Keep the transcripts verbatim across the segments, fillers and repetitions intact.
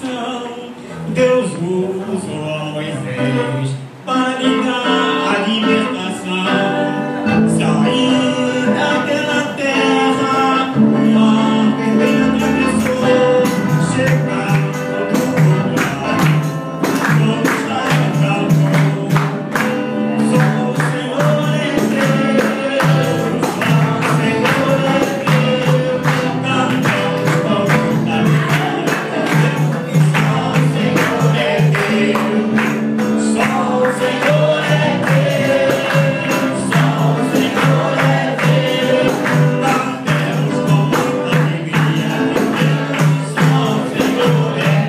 ação. Deus usou a Moisés para lhe dar a libertação. Sair daquela terra, o mar que ele atravessou, chegar ao outro lugar, conquistar o calor. Só o Senhor é Deus, só o Senhor é Deus, cantamos com muita alegria. Só o Senhor é Deus, só o Senhor é Deus, só o Senhor é Deus, cantamos com muita alegria. Só o Senhor é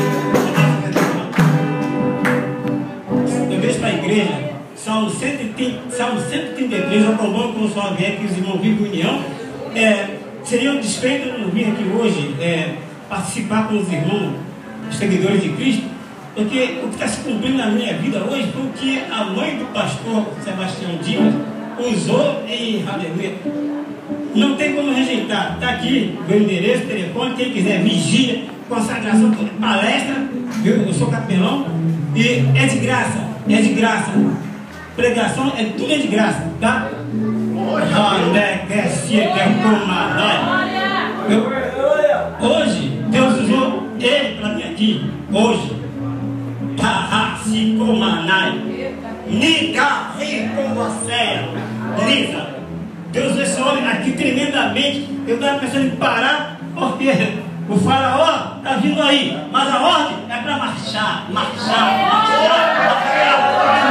Deus. Eu vejo para a igreja, Salmo cento e trinta, Salmo cento e trinta e três, eu provoco com sua vier que os irmãos vivem em união. É, seria um despeito eu não vir aqui hoje é, participar com os irmãos, os seguidores de Cristo, porque o que está se cumprindo na minha vida hoje foi o que a mãe do pastor Sebastião Dimas usou em aleluia. Não tem como rejeitar. Está aqui meu endereço, telefone, quem quiser vigia, consagração, palestra, viu? Eu sou capelão e é de graça, é de graça. Pregação é tudo é de graça, tá? Eu, hoje, Deus usou ele para vir aqui. Hoje, Tarracicomanai, Nigarricomaceia, Lisa. Deus usou esse homem aqui tremendamente. Eu estava pensando em parar, porque o faraó está vindo aí, mas a ordem é para marchar, marchar, marchar, marchar.